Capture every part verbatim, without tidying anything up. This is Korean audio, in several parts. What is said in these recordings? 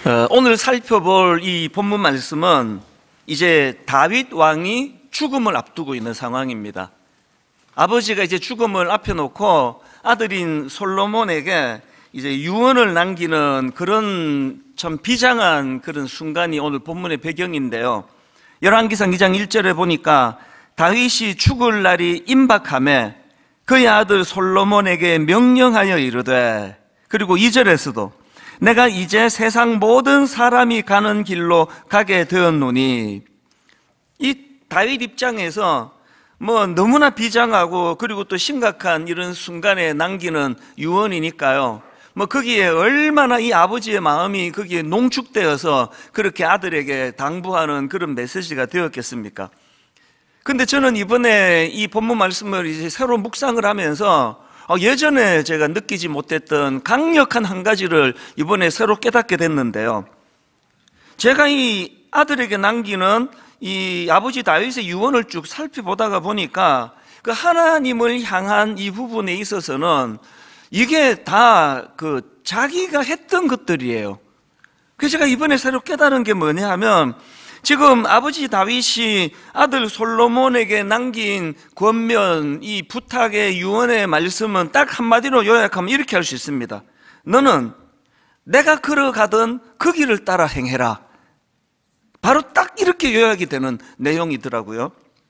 어, 오늘 살펴볼 이 본문 말씀은 이제 다윗 왕이 죽음을 앞두고 있는 상황입니다. 아버지가 이제 죽음을 앞에 놓고 아들인 솔로몬에게 이제 유언을 남기는 그런 참 비장한 그런 순간이 오늘 본문의 배경인데요. 열왕기상 이 장 일 절에 보니까 다윗이 죽을 날이 임박하매 그의 아들 솔로몬에게 명령하여 이르되, 그리고 이 절에서도 내가 이제 세상 모든 사람이 가는 길로 가게 되었노니, 이 다윗 입장에서 뭐 너무나 비장하고 그리고 또 심각한 이런 순간에 남기는 유언이니까요. 뭐 거기에 얼마나 이 아버지의 마음이 거기에 농축되어서 그렇게 아들에게 당부하는 그런 메시지가 되었겠습니까? 근데 저는 이번에 이 본문 말씀을 이제 새로 묵상을 하면서 예전에 제가 느끼지 못했던 강력한 한 가지를 이번에 새로 깨닫게 됐는데요. 제가 이 아들에게 남기는 이 아버지 다윗의 유언을 쭉 살펴보다가 보니까 그 하나님을 향한 이 부분에 있어서는 이게 다 그 자기가 했던 것들이에요. 그래서 제가 이번에 새로 깨달은 게 뭐냐 하면, 지금 아버지 다윗이 아들 솔로몬에게 남긴 권면, 이 부탁의 유언의 말씀은 딱 한마디로 요약하면 이렇게 할 수 있습니다. 너는 내가 걸어가던 그 길을 따라 행해라. 바로 딱 이렇게 요약이 되는 내용이더라고요.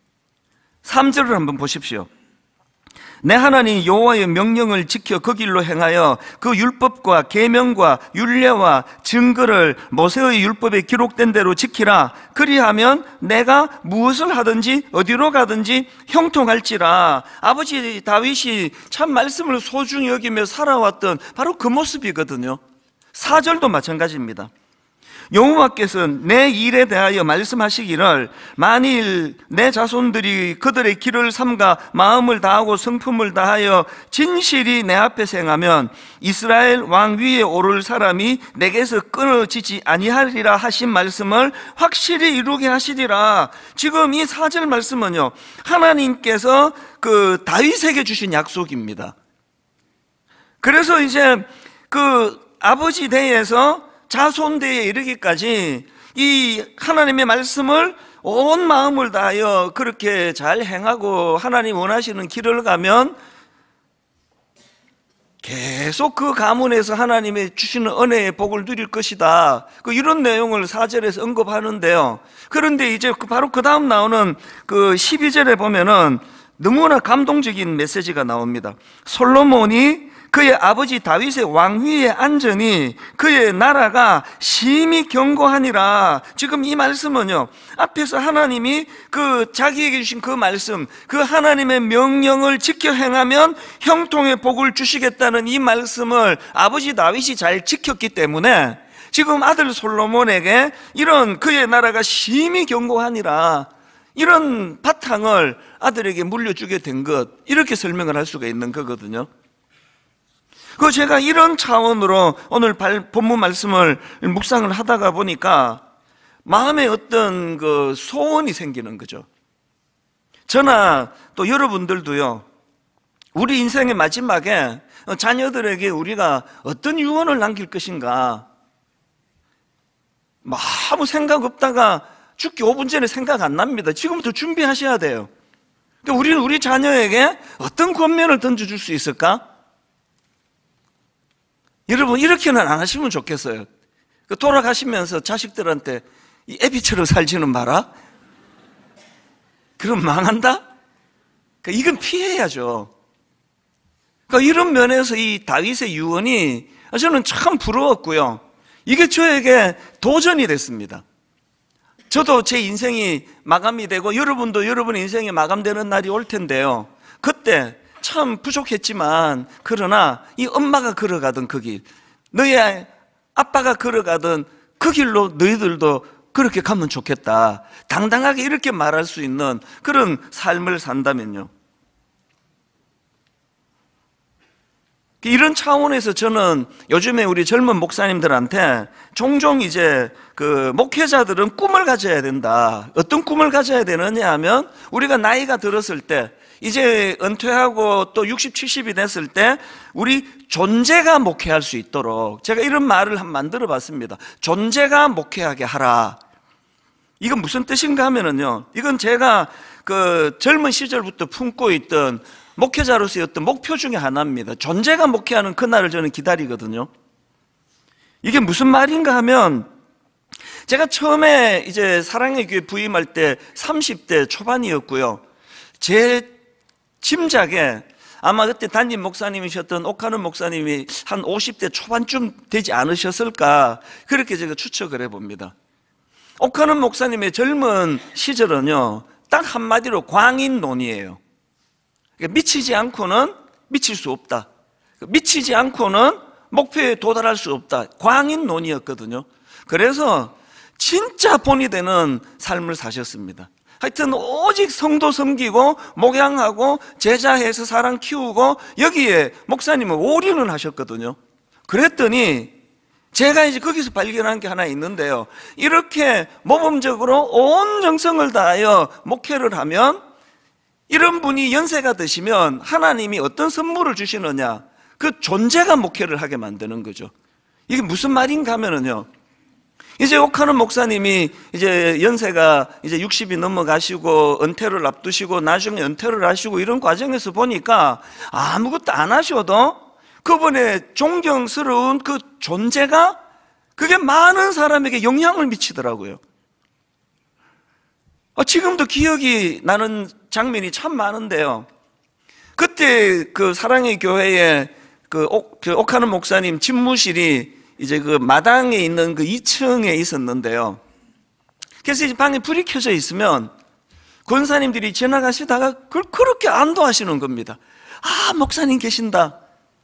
삼 절을 한번 보십시오. 내 하나님 여호와의 명령을 지켜 그 길로 행하여 그 율법과 계명과 율례와 증거를 모세의 율법에 기록된 대로 지키라. 그리하면 내가 무엇을 하든지 어디로 가든지 형통할지라. 아버지 다윗이 참 말씀을 소중히 여기며 살아왔던 바로 그 모습이거든요. 사 절도 마찬가지입니다. 여호와께서 내 일에 대하여 말씀하시기를, 만일 내 자손들이 그들의 길을 삼가 마음을 다하고 성품을 다하여 진실이 내 앞에서 행하면 이스라엘 왕 위에 오를 사람이 내게서 끊어지지 아니하리라 하신 말씀을 확실히 이루게 하시리라. 지금 이 사 절 말씀은요, 하나님께서 그 다윗에게 주신 약속입니다. 그래서 이제 그 아버지 대에서 자손대에 이르기까지 이 하나님의 말씀을 온 마음을 다하여 그렇게 잘 행하고 하나님 원하시는 길을 가면 계속 그 가문에서 하나님의 주시는 은혜의 복을 누릴 것이다. 이런 내용을 사 절에서 언급하는데요. 그런데 이제 바로 그 다음 나오는 그 십이 절에 보면은 너무나 감동적인 메시지가 나옵니다. 솔로몬이 그의 아버지 다윗의 왕위에 앉으니 그의 나라가 심히 견고하니라. 지금 이 말씀은요, 앞에서 하나님이 그 자기에게 주신 그 말씀, 그 하나님의 명령을 지켜 행하면 형통의 복을 주시겠다는 이 말씀을 아버지 다윗이 잘 지켰기 때문에 지금 아들 솔로몬에게 이런 그의 나라가 심히 견고하니라, 이런 바탕을 아들에게 물려주게 된 것, 이렇게 설명을 할 수가 있는 거거든요. 그 제가 이런 차원으로 오늘 본문 말씀을 묵상을 하다가 보니까 마음에 어떤 그 소원이 생기는 거죠. 저나 또 여러분들도요, 우리 인생의 마지막에 자녀들에게 우리가 어떤 유언을 남길 것인가, 뭐 아무 생각 없다가 죽기 오 분 전에 생각 안 납니다. 지금부터 준비하셔야 돼요. 그러니까 우리는 우리 자녀에게 어떤 권면을 던져줄 수 있을까? 여러분, 이렇게는 안 하시면 좋겠어요. 돌아가시면서 자식들한테 이 애비처럼 살지는 마라? 그럼 망한다? 그러니까 이건 피해야죠. 그러니까 이런 면에서 이 다윗의 유언이 저는 참 부러웠고요. 이게 저에게 도전이 됐습니다. 저도 제 인생이 마감이 되고 여러분도 여러분의 인생이 마감되는 날이 올 텐데요. 그때 참 부족했지만, 그러나 이 엄마가 걸어가던 그 길, 너희 아빠가 걸어가던 그 길로 너희들도 그렇게 가면 좋겠다, 당당하게 이렇게 말할 수 있는 그런 삶을 산다면요, 이런 차원에서 저는 요즘에 우리 젊은 목사님들한테 종종 이제 그 목회자들은 꿈을 가져야 된다. 어떤 꿈을 가져야 되느냐 하면, 우리가 나이가 들었을 때 이제 은퇴하고 또 육십, 칠십이 됐을 때 우리 존재가 목회할 수 있도록 제가 이런 말을 한번 만들어 봤습니다. 존재가 목회하게 하라. 이건 무슨 뜻인가 하면은요, 이건 제가 그 젊은 시절부터 품고 있던 목회자로서의 어떤 목표 중에 하나입니다. 존재가 목회하는 그날을 저는 기다리거든요. 이게 무슨 말인가 하면, 제가 처음에 이제 사랑의 교회 부임할 때 삼십 대 초반이었고요. 제 짐작에 아마 그때 담임 목사님이셨던 옥하는 목사님이 한 오십 대 초반쯤 되지 않으셨을까, 그렇게 제가 추측을 해봅니다. 옥하는 목사님의 젊은 시절은요, 딱 한마디로 광인론이에요. 그러니까 미치지 않고는 미칠 수 없다, 미치지 않고는 목표에 도달할 수 없다, 광인론이었거든요. 그래서 진짜 본이 되는 삶을 사셨습니다. 하여튼 오직 성도 섬기고 목양하고 제자해서 사람 키우고, 여기에 목사님은 올인을 하셨거든요. 그랬더니 제가 이제 거기서 발견한 게 하나 있는데요, 이렇게 모범적으로 온 정성을 다하여 목회를 하면, 이런 분이 연세가 드시면 하나님이 어떤 선물을 주시느냐, 그 존재가 목회를 하게 만드는 거죠. 이게 무슨 말인가 하면은요, 이제 옥하는 목사님이 이제 연세가 이제 육십이 넘어가시고 은퇴를 앞두시고 나중에 은퇴를 하시고 이런 과정에서 보니까 아무것도 안 하셔도 그분의 존경스러운 그 존재가 그게 많은 사람에게 영향을 미치더라고요. 지금도 기억이 나는 장면이 참 많은데요, 그때 그 사랑의 교회에 그 옥, 그 옥하는 목사님 집무실이 이제 그 마당에 있는 그 이 층에 있었는데요. 그래서 이제 방에 불이 켜져 있으면 권사님들이 지나가시다가 그걸 그렇게 안도하시는 겁니다. 아, 목사님 계신다.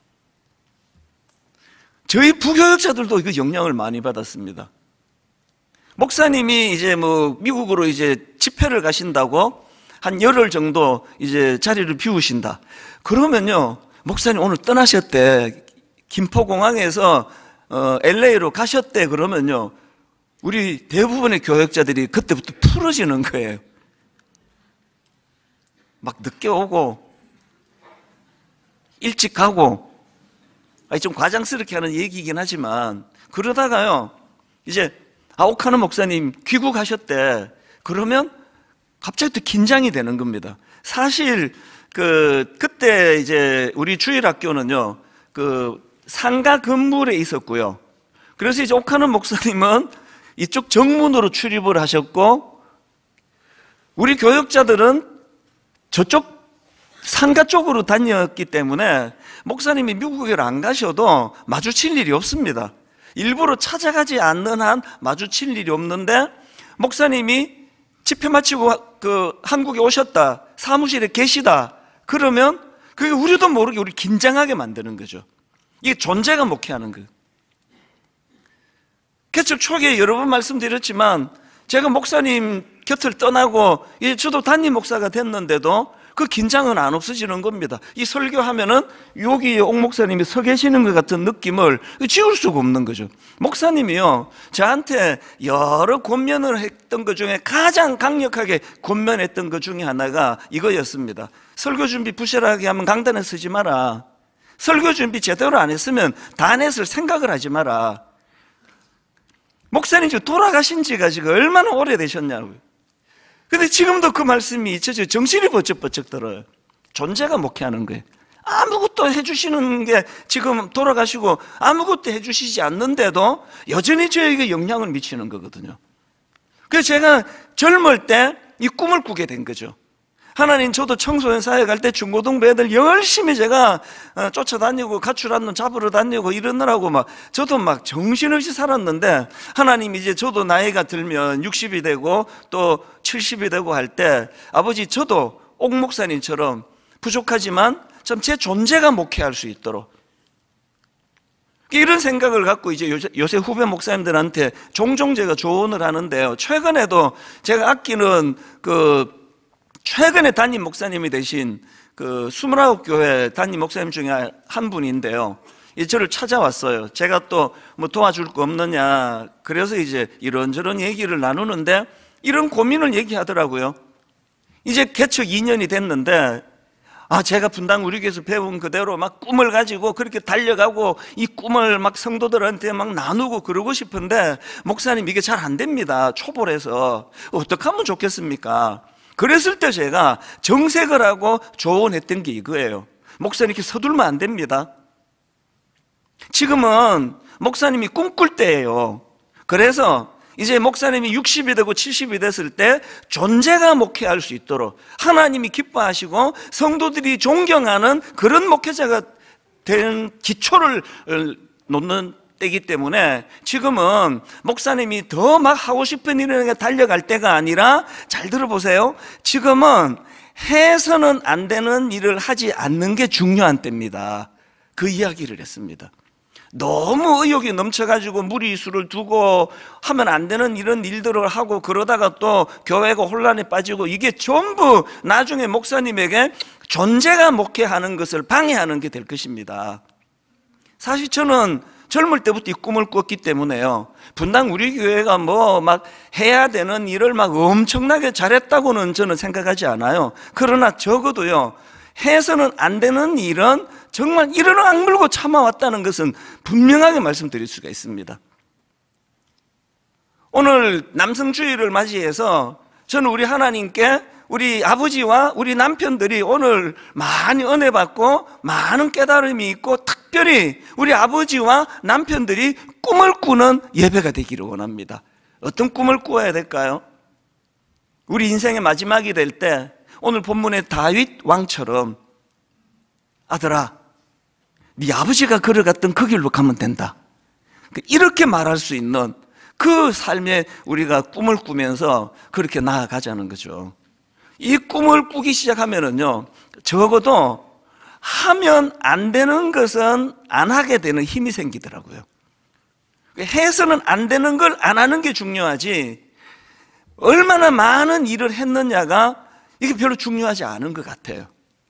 저희 부교역자들도 그 영향을 많이 받았습니다. 목사님이 이제 뭐 미국으로 이제 집회를 가신다고 한 열흘 정도 이제 자리를 비우신다. 그러면요, 목사님 오늘 떠나셨대. 김포공항에서 어, 엘에이로 가셨대. 그러면요, 우리 대부분의 교역자들이 그때부터 풀어지는 거예요. 막 늦게 오고 일찍 가고, 아니 좀 과장스럽게 하는 얘기이긴 하지만, 그러다가요 이제 아, 옥하는 목사님 귀국하셨대. 그러면 갑자기 또 긴장이 되는 겁니다. 사실 그 그때 이제 우리 주일학교는요 그 상가 건물에 있었고요. 그래서 이제 옥하는 목사님은 이쪽 정문으로 출입을 하셨고, 우리 교역자들은 저쪽 상가 쪽으로 다녔기 때문에 목사님이 미국에 안 가셔도 마주칠 일이 없습니다. 일부러 찾아가지 않는 한 마주칠 일이 없는데, 목사님이 집회 마치고 그 한국에 오셨다, 사무실에 계시다, 그러면 그게 우리도 모르게 우리 긴장하게 만드는 거죠. 이게 존재가 목회하는 거예요. 그래서 초기에 여러 번 말씀드렸지만, 제가 목사님 곁을 떠나고 이제 저도 담임 목사가 됐는데도 그 긴장은 안 없어지는 겁니다. 이 설교하면은 여기 옥 목사님이 서 계시는 것 같은 느낌을 지울 수가 없는 거죠. 목사님이요, 저한테 여러 권면을 했던 것 중에 가장 강력하게 권면했던 것 중에 하나가 이거였습니다. 설교 준비 부실하게 하면 강단에 서지 마라. 설교 준비 제대로 안 했으면 단에서 생각을 하지 마라. 목사님 지금 돌아가신 지가 지금 얼마나 오래되셨냐고요. 근데 지금도 그 말씀이 잊혀져 정신이 번쩍번쩍 들어요. 존재가 목회하는 거예요. 아무것도 해주시는 게, 지금 돌아가시고 아무것도 해주시지 않는데도 여전히 저에게 영향을 미치는 거거든요. 그래서 제가 젊을 때 이 꿈을 꾸게 된 거죠. 하나님, 저도 청소년 사회 갈 때 중고등부 애들 열심히 제가 쫓아다니고 가출 않는 잡으러 다니고 이러느라고 막 저도 막 정신없이 살았는데, 하나님 이제 저도 나이가 들면 육십이 되고 또 칠십이 되고 할 때, 아버지 저도 옥 목사님처럼 부족하지만 참 제 존재가 목회할 수 있도록, 이런 생각을 갖고 이제 요새 후배 목사님들한테 종종 제가 조언을 하는데요. 최근에도 제가 아끼는 그 최근에 담임 목사님이 되신 그 스물아홉 교회 담임 목사님 중에 한 분인데요, 이제 저를 찾아왔어요. 제가 또 뭐 도와줄 거 없느냐, 그래서 이제 이런저런 얘기를 나누는데 이런 고민을 얘기하더라고요. 이제 개척 이 년이 됐는데 아, 제가 분당 우리 교회에서 배운 그대로 막 꿈을 가지고 그렇게 달려가고 이 꿈을 막 성도들한테 막 나누고 그러고 싶은데 목사님 이게 잘 안 됩니다. 초보라서. 어떻게 하면 좋겠습니까? 그랬을 때 제가 정색을 하고 조언했던 게 이거예요. 목사님 이렇게 서둘면 안 됩니다. 지금은 목사님이 꿈꿀 때예요. 그래서 이제 목사님이 육십이 되고 칠십이 됐을 때 존재가 목회할 수 있도록 하나님이 기뻐하시고 성도들이 존경하는 그런 목회자가 된 기초를 놓는 때이기 때문에 지금은 목사님이 더 막 하고 싶은 일에 달려갈 때가 아니라, 잘 들어보세요, 지금은 해서는 안 되는 일을 하지 않는 게 중요한 때입니다. 그 이야기를 했습니다. 너무 의욕이 넘쳐가지고 무리수를 두고 하면 안 되는 이런 일들을 하고 그러다가 또 교회가 혼란에 빠지고 이게 전부 나중에 목사님에게 존재가 목회하는 것을 방해하는 게 될 것입니다. 사실 저는 젊을 때부터 이 꿈을 꿨기 때문에요, 분당 우리 교회가 뭐 막 해야 되는 일을 막 엄청나게 잘했다고는 저는 생각하지 않아요. 그러나 적어도요, 해서는 안 되는 일은 정말 이를 악물고 참아왔다는 것은 분명하게 말씀드릴 수가 있습니다. 오늘 남성주의를 맞이해서 저는 우리 하나님께 우리 아버지와 우리 남편들이 오늘 많이 은혜 받고 많은 깨달음이 있고, 특별히 우리 아버지와 남편들이 꿈을 꾸는 예배가 되기를 원합니다. 어떤 꿈을 꾸어야 될까요? 우리 인생의 마지막이 될 때 오늘 본문의 다윗 왕처럼, 아들아, 네 아버지가 걸어갔던 그 길로 가면 된다, 이렇게 말할 수 있는 그 삶에 우리가 꿈을 꾸면서 그렇게 나아가자는 거죠. 이 꿈을 꾸기 시작하면은요, 적어도 하면 안 되는 것은 안 하게 되는 힘이 생기더라고요. 해서는 안 되는 걸 안 하는 게 중요하지, 얼마나 많은 일을 했느냐가 이게 별로 중요하지 않은 것 같아요.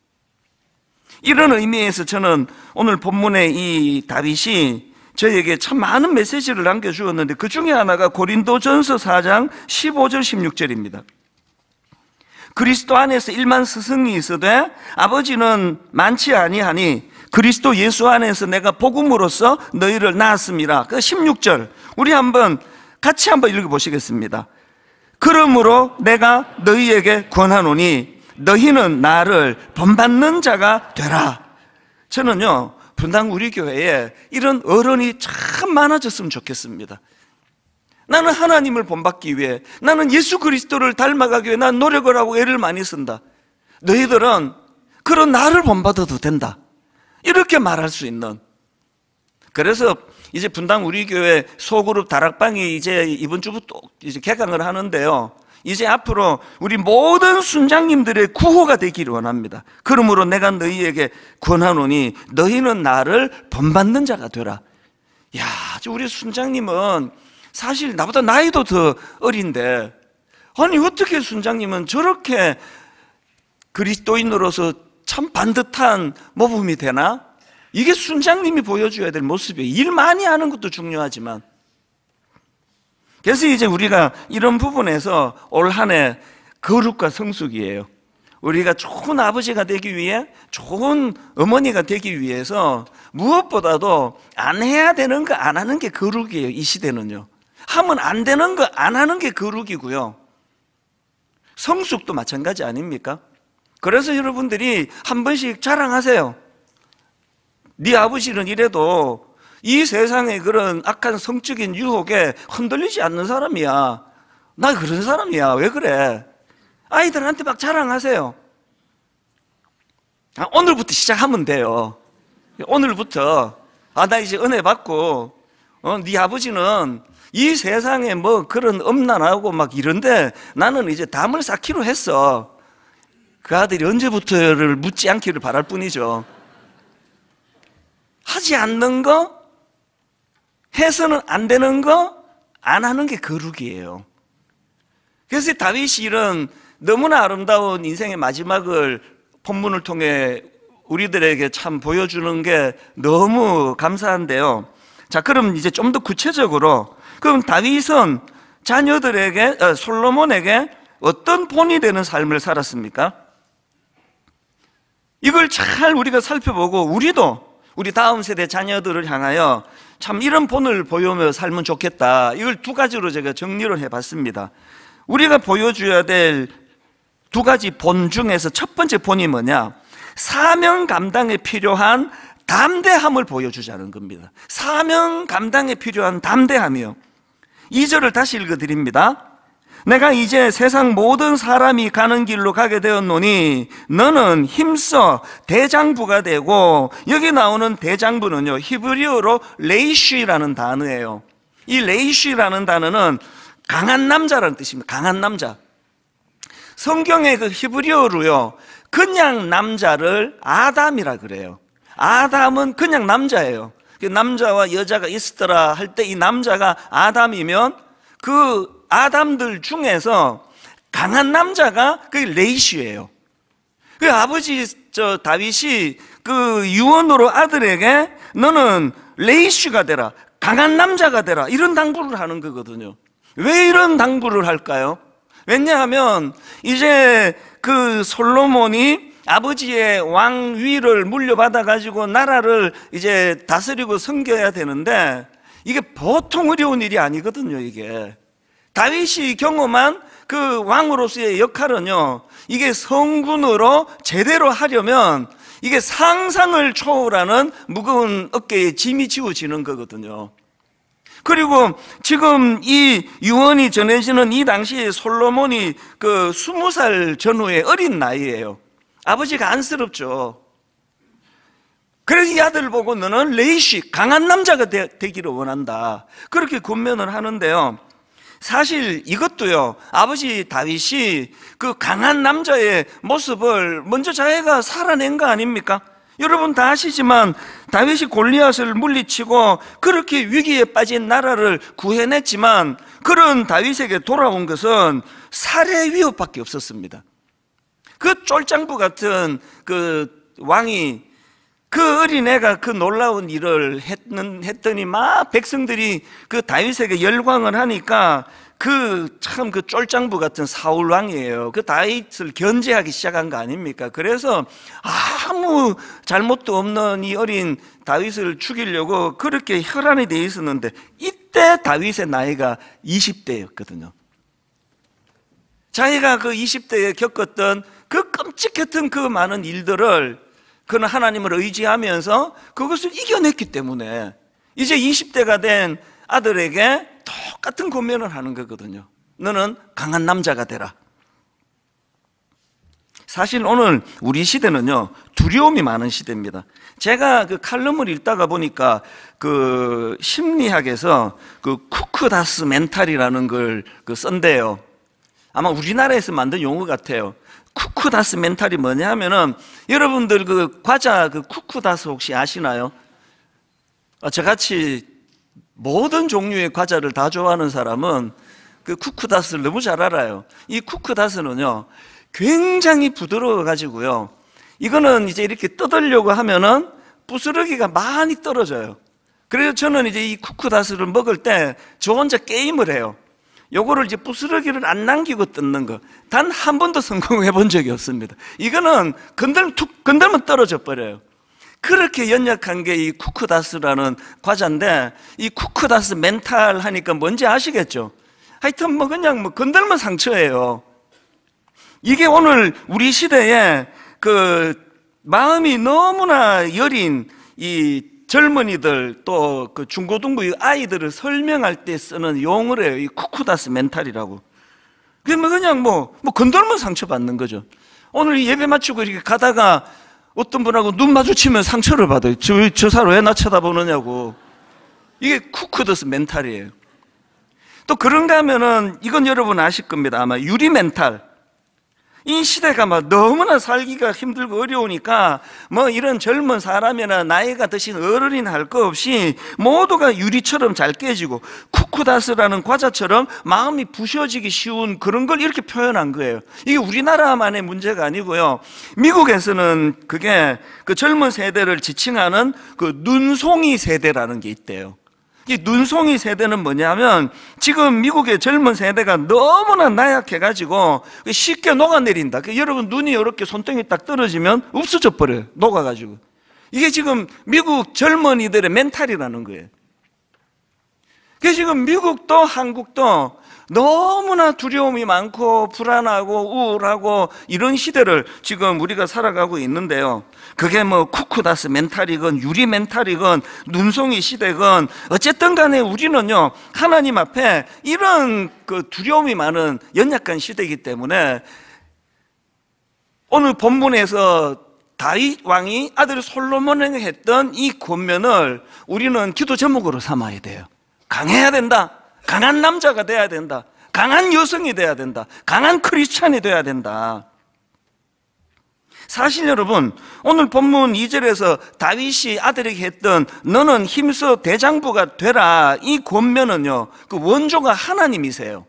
이런 의미에서 저는 오늘 본문의 이 다윗이 저에게 참 많은 메시지를 남겨주었는데, 그 중에 하나가 고린도전서 사 장 십오 절 십육 절입니다. 그리스도 안에서 일만 스승이 있으되 아버지는 많지 아니하니 그리스도 예수 안에서 내가 복음으로써 너희를 낳았음이라. 그 십육 절 우리 한번 같이 한번 읽어보시겠습니다. 그러므로 내가 너희에게 권하노니 너희는 나를 본받는 자가 되라. 저는요, 분당 우리 교회에 이런 어른이 참 많아졌으면 좋겠습니다. 나는 하나님을 본받기 위해, 나는 예수 그리스도를 닮아가기 위해 난 노력을 하고 애를 많이 쓴다. 너희들은 그런 나를 본받아도 된다, 이렇게 말할 수 있는. 그래서 이제 분당 우리 교회 소그룹 다락방이 이제 이번 주부터 이제 개강을 하는데요, 이제 앞으로 우리 모든 순장님들의 구호가 되기를 원합니다. 그러므로 내가 너희에게 권하노니 너희는 나를 본받는 자가 되라. 야, 우리 순장님은 사실 나보다 나이도 더 어린데, 아니 어떻게 순장님은 저렇게 그리스도인으로서 참 반듯한 모범이 되나? 이게 순장님이 보여줘야 될 모습이에요. 일 많이 하는 것도 중요하지만. 그래서 이제 우리가 이런 부분에서 올 한 해 거룩과 성숙이에요. 우리가 좋은 아버지가 되기 위해, 좋은 어머니가 되기 위해서 무엇보다도 안 해야 되는 거 안 하는 게 거룩이에요. 이 시대는요, 하면 안 되는 거 안 하는 게 거룩이고요. 성숙도 마찬가지 아닙니까? 그래서 여러분들이 한 번씩 자랑하세요. 네 아버지는 이래도 이 세상의 그런 악한 성적인 유혹에 흔들리지 않는 사람이야. 나 그런 사람이야. 왜 그래? 아이들한테 막 자랑하세요. 아, 오늘부터 시작하면 돼요. 오늘부터, 아, 나 이제 은혜 받고, 어, 네 아버지는 이 세상에 뭐 그런 음란하고 막 이런데 나는 이제 담을 쌓기로 했어. 그 아들이 언제부터를 묻지 않기를 바랄 뿐이죠. 하지 않는 거, 해서는 안 되는 거 안 하는 게 거룩이에요. 그래서 다윗이 이런 너무나 아름다운 인생의 마지막을 본문을 통해 우리들에게 참 보여주는 게 너무 감사한데요. 자, 그럼 이제 좀 더 구체적으로, 그럼 다윗은 자녀들에게, 어, 솔로몬에게 어떤 본이 되는 삶을 살았습니까? 이걸 잘 우리가 살펴보고 우리도 우리 다음 세대 자녀들을 향하여 참 이런 본을 보여며 살면 좋겠다. 이걸 두 가지로 제가 정리를 해봤습니다. 우리가 보여줘야 될 두 가지 본 중에서 첫 번째 본이 뭐냐? 사명 감당에 필요한 담대함을 보여주자는 겁니다. 사명 감당에 필요한 담대함이요. 이 절을 다시 읽어드립니다. 내가 이제 세상 모든 사람이 가는 길로 가게 되었노니 너는 힘써 대장부가 되고, 여기 나오는 대장부는요 히브리어로 레이쉬라는 단어예요. 이 레이쉬라는 단어는 강한 남자라는 뜻입니다. 강한 남자. 성경의 그 히브리어로요 그냥 남자를 아담이라 그래요. 아담은 그냥 남자예요. 남자와 여자가 있었더라 할 때 이 남자가 아담이면 그 아담들 중에서 강한 남자가 그 레이시예요. 그 아버지 저 다윗이 그 유언으로 아들에게 너는 레이시가 되라, 강한 남자가 되라, 이런 당부를 하는 거거든요. 왜 이런 당부를 할까요? 왜냐하면 이제 그 솔로몬이 아버지의 왕위를 물려받아 가지고 나라를 이제 다스리고 섬겨야 되는데 이게 보통 어려운 일이 아니거든요. 이게 다윗이 경험한 그 왕으로서의 역할은요, 이게 성군으로 제대로 하려면 이게 상상을 초월하는 무거운 어깨에 짐이 지워지는 거거든요. 그리고 지금 이 유언이 전해지는 이 당시에 솔로몬이 그 스무 살 전후의 어린 나이예요. 아버지가 안쓰럽죠. 그래서 이 아들 보고 너는 레이시, 강한 남자가 되, 되기를 원한다, 그렇게 권면을 하는데요, 사실 이것도요 아버지 다윗이 그 강한 남자의 모습을 먼저 자기가 살아낸 거 아닙니까? 여러분 다 아시지만 다윗이 골리앗을 물리치고 그렇게 위기에 빠진 나라를 구해냈지만 그런 다윗에게 돌아온 것은 살해 위협밖에 없었습니다. 그 쫄장부 같은 그 왕이, 그 어린애가 그 놀라운 일을 했는, 했더니 막 백성들이 그 다윗에게 열광을 하니까 그 참 그 쫄장부 같은 사울 왕이에요. 그 다윗을 견제하기 시작한 거 아닙니까? 그래서 아무 잘못도 없는 이 어린 다윗을 죽이려고 그렇게 혈안이 돼 있었는데 이때 다윗의 나이가 이십 대였거든요. 자기가 그 이십 대에 겪었던 그 끔찍했던 그 많은 일들을 그는 하나님을 의지하면서 그것을 이겨냈기 때문에 이제 이십 대가 된 아들에게 똑같은 권면을 하는 거거든요. 너는 강한 남자가 되라. 사실 오늘 우리 시대는요 두려움이 많은 시대입니다. 제가 그 칼럼을 읽다가 보니까 그 심리학에서 그 쿠크다스 멘탈이라는 걸 그 쓴대요. 아마 우리나라에서 만든 용어 같아요. 쿠크다스 멘탈이 뭐냐 하면은, 여러분들 그 과자 그 쿠크다스 혹시 아시나요? 아, 저같이 모든 종류의 과자를 다 좋아하는 사람은 그 쿠크다스를 너무 잘 알아요. 이 쿠크다스는요 굉장히 부드러워 가지고요, 이거는 이제 이렇게 뜯으려고 하면은 부스러기가 많이 떨어져요. 그래서 저는 이제 이 쿠크다스를 먹을 때 저 혼자 게임을 해요. 요거를 이제 부스러기를 안 남기고 뜯는 거 단 한 번도 성공해 본 적이 없습니다. 이거는 건들, 툭 건들면 떨어져 버려요. 그렇게 연약한 게 이 쿠크다스라는 과자인데, 이 쿠크다스 멘탈 하니까 뭔지 아시겠죠? 하여튼 뭐 그냥 뭐 건들면 상처예요. 이게 오늘 우리 시대에 그 마음이 너무나 여린 이 젊은이들 또 그 중고등부 아이들을 설명할 때 쓰는 용어래요. 이 쿠크다스 멘탈이라고. 그러면 그냥 뭐, 뭐 건들면 상처받는 거죠. 오늘 예배 마치고 이렇게 가다가 어떤 분하고 눈 마주치면 상처를 받아요. 저, 저 사람 왜 나 쳐다보느냐고. 이게 쿠크다스 멘탈이에요. 또 그런가 하면은 이건 여러분 아실 겁니다. 아마 유리 멘탈. 이 시대가 막 너무나 살기가 힘들고 어려우니까 뭐 이런 젊은 사람이나 나이가 드신 어른이나 할 거 없이 모두가 유리처럼 잘 깨지고 쿠크다스라는 과자처럼 마음이 부셔지기 쉬운 그런 걸 이렇게 표현한 거예요. 이게 우리나라만의 문제가 아니고요, 미국에서는 그게 그 젊은 세대를 지칭하는 그 눈송이 세대라는 게 있대요. 이 눈송이 세대는 뭐냐면 지금 미국의 젊은 세대가 너무나 나약해가지고 쉽게 녹아내린다. 여러분 눈이 이렇게 손등에 딱 떨어지면 없어져 버려요. 녹아가지고. 이게 지금 미국 젊은이들의 멘탈이라는 거예요. 그래서 지금 미국도 한국도 너무나 두려움이 많고 불안하고 우울하고 이런 시대를 지금 우리가 살아가고 있는데요. 그게 뭐 쿠쿠다스 멘탈이건 유리 멘탈이건 눈송이 시대건 어쨌든 간에 우리는요 하나님 앞에 이런 그 두려움이 많은 연약한 시대이기 때문에 오늘 본문에서 다윗 왕이 아들 솔로몬에게 했던 이 권면을 우리는 기도 제목으로 삼아야 돼요. 강해야 된다. 강한 남자가 돼야 된다. 강한 여성이 돼야 된다. 강한 크리스찬이 돼야 된다. 사실 여러분 오늘 본문 이 절에서 다윗이 아들에게 했던 너는 힘써 대장부가 되라 이 권면은요 그 원조가 하나님이세요.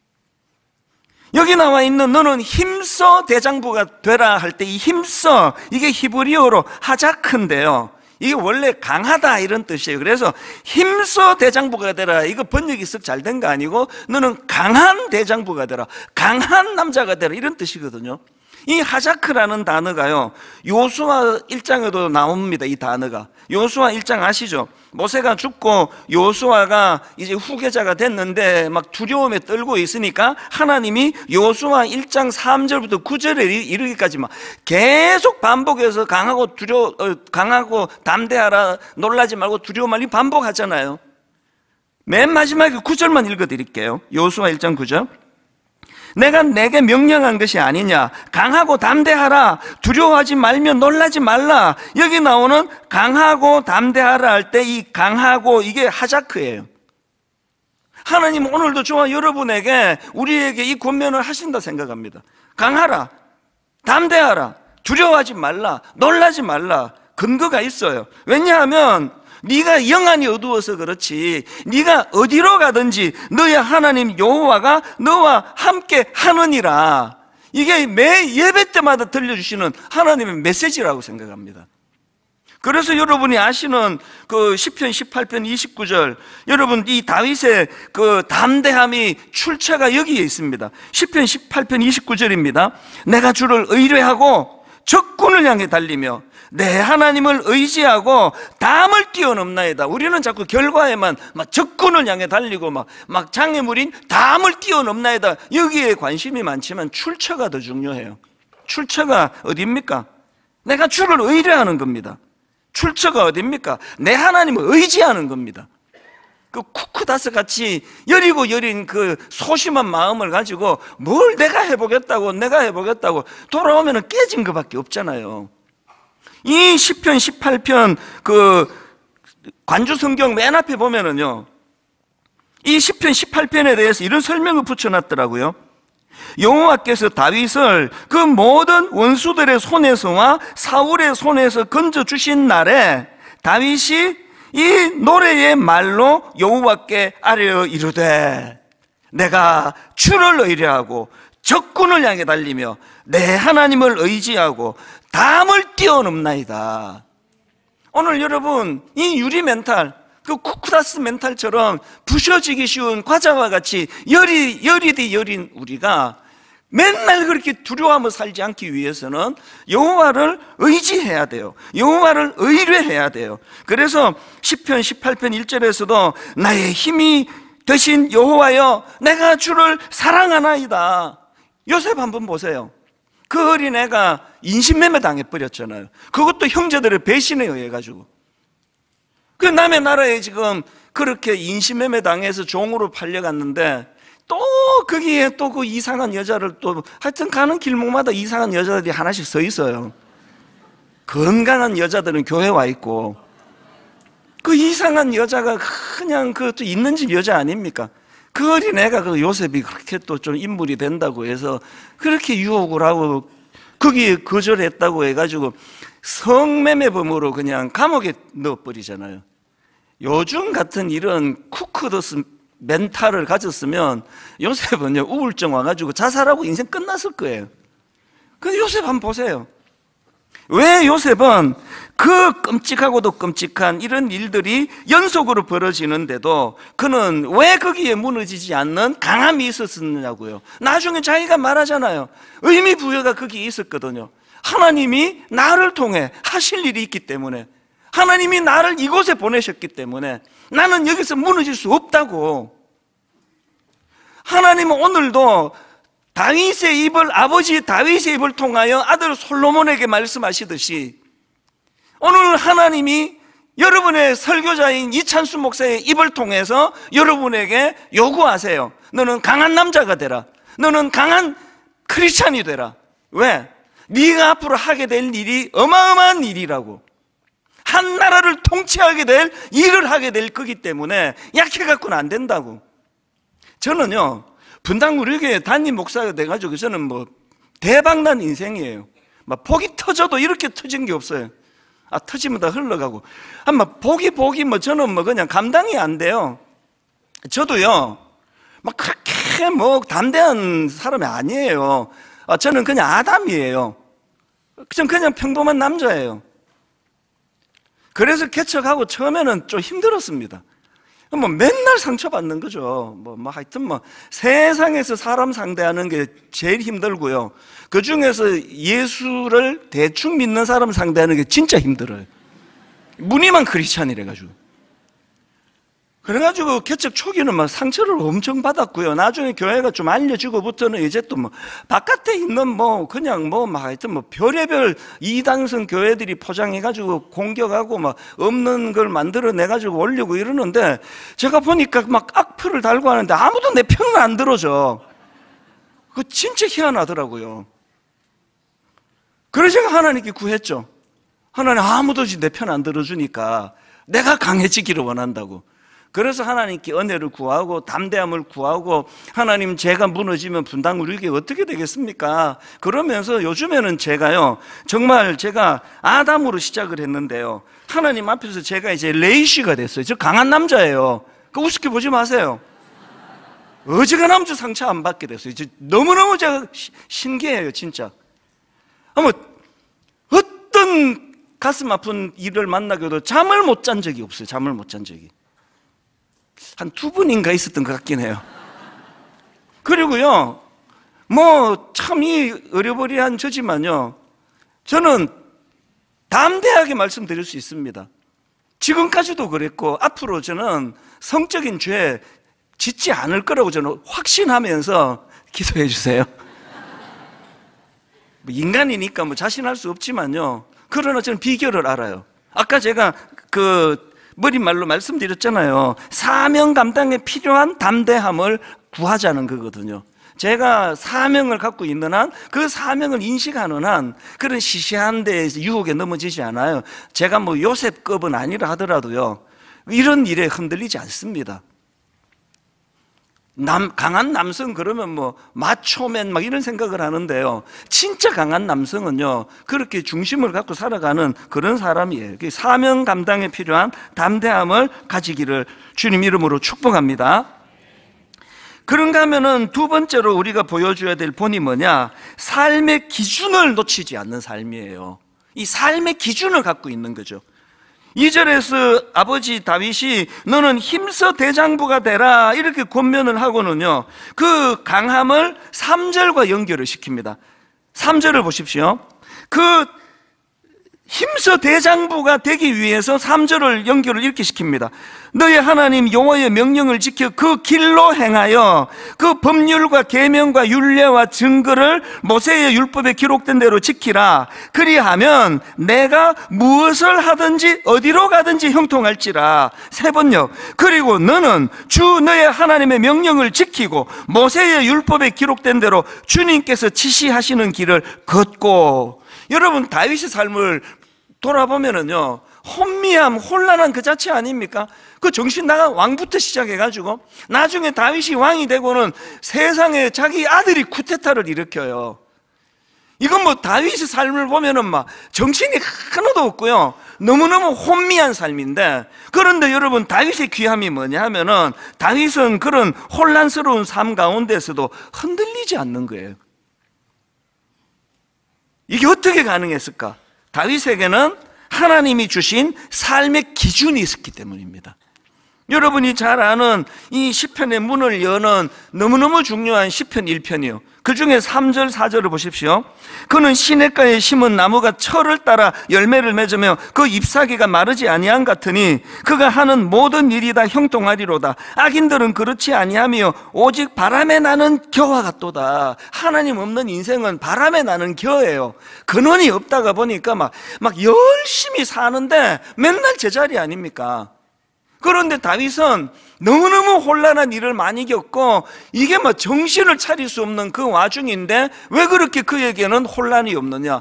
여기 나와 있는 너는 힘써 대장부가 되라 할 때 이 힘써 이게 히브리어로 하자크인데요 이게 원래 강하다 이런 뜻이에요. 그래서 힘써 대장부가 되라 이거 번역이 썩 잘 된 거 아니고 너는 강한 대장부가 되라 강한 남자가 되라 이런 뜻이거든요. 이 하자크라는 단어가요 요수아 일 장에도 나옵니다. 이 단어가 요수아 일 장 아시죠? 모세가 죽고 요수아가 이제 후계자가 됐는데 막 두려움에 떨고 있으니까 하나님이 요수아 일 장 삼 절부터 구 절에 이르기까지 막 계속 반복해서 강하고 두려 어, 강하고 담대하라 놀라지 말고 두려워 말고 반복하잖아요. 맨 마지막에 구 절만 읽어드릴게요. 요수아 일 장 구 절 내가 내게 명령한 것이 아니냐 강하고 담대하라 두려워하지 말며 놀라지 말라. 여기 나오는 강하고 담대하라 할 때 이 강하고 이게 하자크예요. 하나님 오늘도 저와 여러분에게 우리에게 이 권면을 하신다 생각합니다. 강하라 담대하라 두려워하지 말라 놀라지 말라. 근거가 있어요. 왜냐하면 네가 영안이 어두워서 그렇지 네가 어디로 가든지 너의 하나님 여호와가 너와 함께 하느니라. 이게 매 예배 때마다 들려주시는 하나님의 메시지라고 생각합니다. 그래서 여러분이 아시는 그 시편 십팔 편 이십구 절 여러분 이 다윗의 그 담대함이 출처가 여기에 있습니다. 시편 십팔 편 이십구 절입니다. 내가 주를 의뢰하고 적군을 향해 달리며 내 하나님을 의지하고 담을 뛰어넘나이다. 우리는 자꾸 결과에만 막 적군을 향해 달리고 막, 막 장애물인 담을 뛰어넘나이다. 여기에 관심이 많지만 출처가 더 중요해요. 출처가 어디입니까? 내가 주를 의뢰하는 겁니다. 출처가 어디입니까? 내 하나님을 의지하는 겁니다. 그 쿠쿠다스 같이 여리고 여린 그 소심한 마음을 가지고 뭘 내가 해보겠다고 내가 해보겠다고 돌아오면 깨진 것밖에 없잖아요. 이 시편 십팔 편 그 관주 성경 맨 앞에 보면은요 이 시편 십팔 편에 대해서 이런 설명을 붙여놨더라고요. 여호와께서 다윗을 그 모든 원수들의 손에서와 사울의 손에서 건져주신 날에 다윗이 이 노래의 말로 여호와께 아뢰어 이르되 내가 주를 의뢰하고 적군을 향해 달리며 내 하나님을 의지하고 담을 뛰어넘나이다. 오늘 여러분 이 유리 멘탈 그 쿠쿠다스 멘탈처럼 부셔지기 쉬운 과자와 같이 열이, 열이디 열인 우리가 맨날 그렇게 두려워하며 살지 않기 위해서는 여호와를 의지해야 돼요. 여호와를 의뢰해야 돼요. 그래서 시편 십팔 편 일 절에서도 나의 힘이 되신 여호와여 내가 주를 사랑하나이다. 요셉 한번 보세요. 그 어린애가 인신매매 당해버렸잖아요. 그것도 형제들의 배신에 의해 가지고 그 남의 나라에 지금 그렇게 인신매매 당해서 종으로 팔려갔는데 또 거기에 또 그 이상한 여자를 또 하여튼 가는 길목마다 이상한 여자들이 하나씩 서 있어요. 건강한 여자들은 교회 와 있고 그 이상한 여자가 그냥 그 또 있는 집 여자 아닙니까? 그 어린애가 그 요셉이 그렇게 또 좀 인물이 된다고 해서 그렇게 유혹을 하고 거기에 거절했다고 해가지고 성매매범으로 그냥 감옥에 넣어버리잖아요. 요즘 같은 이런 쿠쿠더스 멘탈을 가졌으면 요셉은요 우울증 와가지고 자살하고 인생 끝났을 거예요. 근데 요셉 한번 보세요. 왜 요셉은 그 끔찍하고도 끔찍한 이런 일들이 연속으로 벌어지는데도 그는 왜 거기에 무너지지 않는 강함이 있었느냐고요. 나중에 자기가 말하잖아요. 의미 부여가 거기에 있었거든요. 하나님이 나를 통해 하실 일이 있기 때문에, 하나님이 나를 이곳에 보내셨기 때문에 나는 여기서 무너질 수 없다고. 하나님은 오늘도 다윗의 입을, 아버지 다윗의 입을 통하여 아들 솔로몬에게 말씀하시듯이 오늘 하나님이 여러분의 설교자인 이찬수 목사의 입을 통해서 여러분에게 요구하세요. 너는 강한 남자가 되라. 너는 강한 크리스찬이 되라. 왜? 네가 앞으로 하게 될 일이 어마어마한 일이라고. 한 나라를 통치하게 될 일을 하게 될 거기 때문에 약해갖고는 안 된다고. 저는요, 분당 우리 교회 담임 목사가 돼가지고 저는 뭐 대박난 인생이에요. 막 복이 터져도 이렇게 터진 게 없어요. 아, 터지면 다 흘러가고. 아마 복이 복이 뭐 저는 뭐 그냥 감당이 안 돼요. 저도요, 막 그렇게 뭐 담대한 사람이 아니에요. 아, 저는 그냥 아담이에요. 저는 그냥 평범한 남자예요. 그래서 개척하고 처음에는 좀 힘들었습니다. 뭐 맨날 상처받는 거죠. 뭐, 뭐 하여튼 뭐 세상에서 사람 상대하는 게 제일 힘들고요. 그 중에서 예수를 대충 믿는 사람 상대하는 게 진짜 힘들어요. 무늬만 크리스찬이래 가지고. 그래가지고 개척 초기는 막 상처를 엄청 받았고요. 나중에 교회가 좀 알려지고부터는 이제 또 뭐 바깥에 있는 뭐 그냥 뭐 막 하여튼 뭐 별의별 이당성 교회들이 포장해가지고 공격하고 막 없는 걸 만들어내가지고 올리고 이러는데, 제가 보니까 막 악플을 달고 하는데 아무도 내 편은 안 들어줘. 그거 진짜 희한하더라고요. 그래서 제가 하나님께 구했죠. 하나님, 아무도 내 편 안 들어주니까 내가 강해지기를 원한다고. 그래서 하나님께 은혜를 구하고 담대함을 구하고, 하나님, 제가 무너지면 분당 우리 교회 어떻게 되겠습니까? 그러면서 요즘에는 제가요, 정말 제가 아담으로 시작을 했는데요, 하나님 앞에서 제가 이제 레이시가 됐어요. 저 강한 남자예요. 그 우습게 보지 마세요. 어지간하면 저 상처 안 받게 됐어요. 너무너무 제가 시, 신기해요, 진짜. 아마 어떤 가슴 아픈 일을 만나게도 잠을 못 잔 적이 없어요. 잠을 못 잔 적이. 한 두 분인가 있었던 것 같긴 해요. 그리고요, 뭐 참 이 어려버리한 저지만요, 저는 담대하게 말씀드릴 수 있습니다. 지금까지도 그랬고 앞으로 저는 성적인 죄 짓지 않을 거라고 저는 확신하면서 기도해 주세요. 뭐 인간이니까 뭐 자신할 수 없지만요, 그러나 저는 비결을 알아요. 아까 제가 그 머릿말로 말씀드렸잖아요. 사명 감당에 필요한 담대함을 구하자는 거거든요. 제가 사명을 갖고 있는 한, 그 사명을 인식하는 한 그런 시시한 데에서 유혹에 넘어지지 않아요. 제가 뭐 요셉급은 아니라 하더라도요, 이런 일에 흔들리지 않습니다. 남, 강한 남성 그러면 뭐 마초맨 막 이런 생각을 하는데요, 진짜 강한 남성은요 그렇게 중심을 갖고 살아가는 그런 사람이에요. 사명 감당에 필요한 담대함을 가지기를 주님 이름으로 축복합니다. 그런가 하면은 두 번째로 우리가 보여줘야 될 본이 뭐냐, 삶의 기준을 놓치지 않는 삶이에요. 이 삶의 기준을 갖고 있는 거죠. 이 절에서 아버지 다윗이 너는 힘써 대장부가 되라 이렇게 권면을 하고는요, 그 강함을 삼 절과 연결을 시킵니다. 삼 절을 보십시오. 그 힘써 대장부가 되기 위해서 삼 절을 연결을 이렇게 시킵니다. 너의 하나님 여호와의 명령을 지켜 그 길로 행하여 그 법률과 계명과 율례와 증거를 모세의 율법에 기록된 대로 지키라. 그리하면 내가 무엇을 하든지 어디로 가든지 형통할지라. 세 번요. 그리고 너는 주 너의 하나님의 명령을 지키고 모세의 율법에 기록된 대로 주님께서 지시하시는 길을 걷고. 여러분, 다윗의 삶을 돌아보면은요, 혼미함, 혼란한 그 자체 아닙니까? 그 정신 나간 왕부터 시작해가지고 나중에 다윗이 왕이 되고는 세상에 자기 아들이 쿠데타를 일으켜요. 이건 뭐 다윗의 삶을 보면은 막 정신이 하나도 없고요, 너무너무 혼미한 삶인데, 그런데 여러분, 다윗의 귀함이 뭐냐 하면은 다윗은 그런 혼란스러운 삶 가운데서도 흔들리지 않는 거예요. 이게 어떻게 가능했을까? 다윗에게는 하나님이 주신 삶의 기준이 있었기 때문입니다. 여러분이 잘 아는 이 시편의 문을 여는 너무너무 중요한 시편 일 편이요. 그 중에 삼 절 사 절을 보십시오. 그는 시냇가에 심은 나무가 철을 따라 열매를 맺으며 그 잎사귀가 마르지 아니함 같으니 그가 하는 모든 일이 다 형통하리로다. 악인들은 그렇지 아니하며 오직 바람에 나는 겨와 같도다. 하나님 없는 인생은 바람에 나는 겨예요. 근원이 없다가 보니까 막, 막 열심히 사는데 맨날 제자리 아닙니까? 그런데 다윗은 너무너무 혼란한 일을 많이 겪고 이게 뭐 정신을 차릴 수 없는 그 와중인데 왜 그렇게 그에게는 혼란이 없느냐?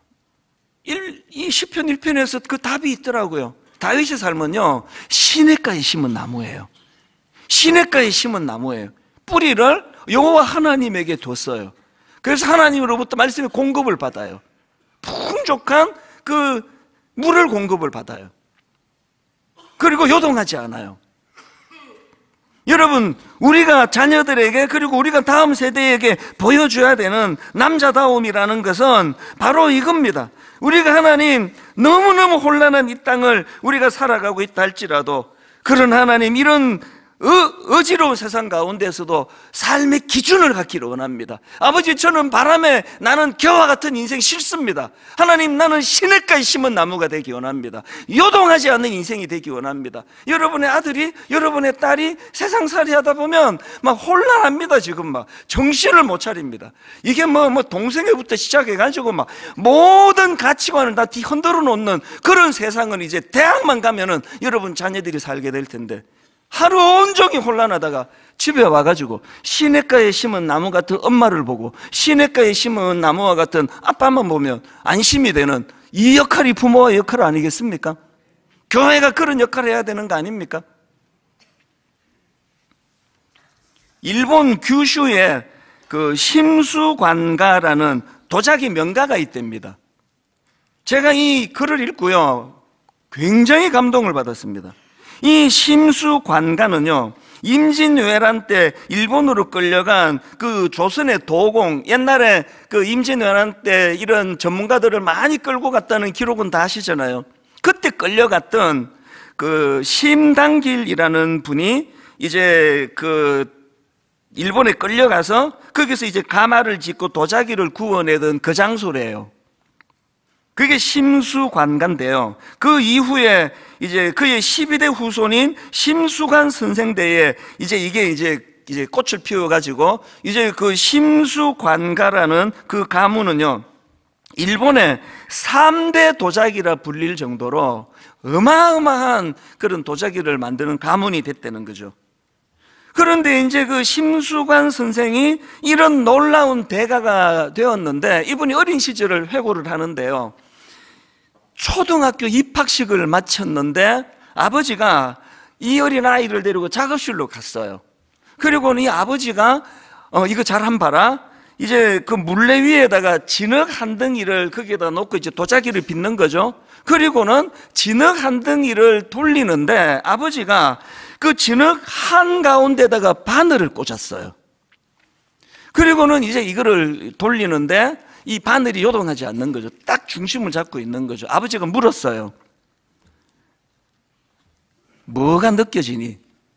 이 시편 일 편에서 그 답이 있더라고요. 다윗의 삶은요, 시냇가에 심은 나무예요. 시냇가에 심은 나무예요. 뿌리를 여호와 하나님에게 뒀어요. 그래서 하나님으로부터 말씀의 공급을 받아요. 풍족한 그 물을 공급을 받아요. 그리고 요동하지 않아요. 여러분, 우리가 자녀들에게 그리고 우리가 다음 세대에게 보여줘야 되는 남자다움이라는 것은 바로 이겁니다. 우리가 하나님 너무너무 혼란한 이 땅을 우리가 살아가고 있다 할지라도 그런 하나님 이런 어, 어지러운 세상 가운데서도 삶의 기준을 갖기를 원합니다. 아버지, 저는 바람에 나는 겨와 같은 인생 싫습니다. 하나님, 나는 시냇가에 심은 나무가 되기 원합니다. 요동하지 않는 인생이 되기 원합니다. 여러분의 아들이, 여러분의 딸이 세상살이 하다 보면 막 혼란합니다. 지금 막 정신을 못 차립니다. 이게 뭐, 뭐 동생애부터 시작해가지고 막 모든 가치관을 다 뒤흔들어 놓는 그런 세상은 이제 대학만 가면은 여러분 자녀들이 살게 될 텐데, 하루 온종일 혼란하다가 집에 와가지고 시냇가에 심은 나무 같은 엄마를 보고 시냇가에 심은 나무와 같은 아빠만 보면 안심이 되는 이 역할이 부모의 역할 아니겠습니까? 교회가 그런 역할을 해야 되는 거 아닙니까? 일본 규슈에 그 심수관가라는 도자기 명가가 있답니다. 제가 이 글을 읽고요, 굉장히 감동을 받았습니다. 이 심수관가는요, 임진왜란 때 일본으로 끌려간 그 조선의 도공, 옛날에 그 임진왜란 때 이런 전문가들을 많이 끌고 갔다는 기록은 다 아시잖아요. 그때 끌려갔던 그 심당길이라는 분이 이제 그 일본에 끌려가서 거기서 이제 가마를 짓고 도자기를 구워내던 그 장소래요. 그게 심수관가인데요. 그 이후에 이제 그의 십이 대 후손인 심수관 선생대에 이제 이게 이제 이제 꽃을 피워가지고 이제 그 심수관가라는 그 가문은요, 일본의 삼 대 도자기라 불릴 정도로 어마어마한 그런 도자기를 만드는 가문이 됐다는 거죠. 그런데 이제 그 심수관 선생이 이런 놀라운 대가가 되었는데 이분이 어린 시절을 회고를 하는데요, 초등학교 입학식을 마쳤는데 아버지가 이 어린 아이를 데리고 작업실로 갔어요. 그리고는 이 아버지가 어 이거 잘 한번 봐라, 이제 그 물레 위에다가 진흙 한 덩이를 거기에다 놓고 이제 도자기를 빚는 거죠. 그리고는 진흙 한 덩이를 돌리는데 아버지가 그 진흙 한가운데다가 바늘을 꽂았어요. 그리고는 이제 이거를 돌리는데 이 바늘이 요동하지 않는 거죠. 딱 중심을 잡고 있는 거죠. 아버지가 물었어요. 뭐가 느껴지니?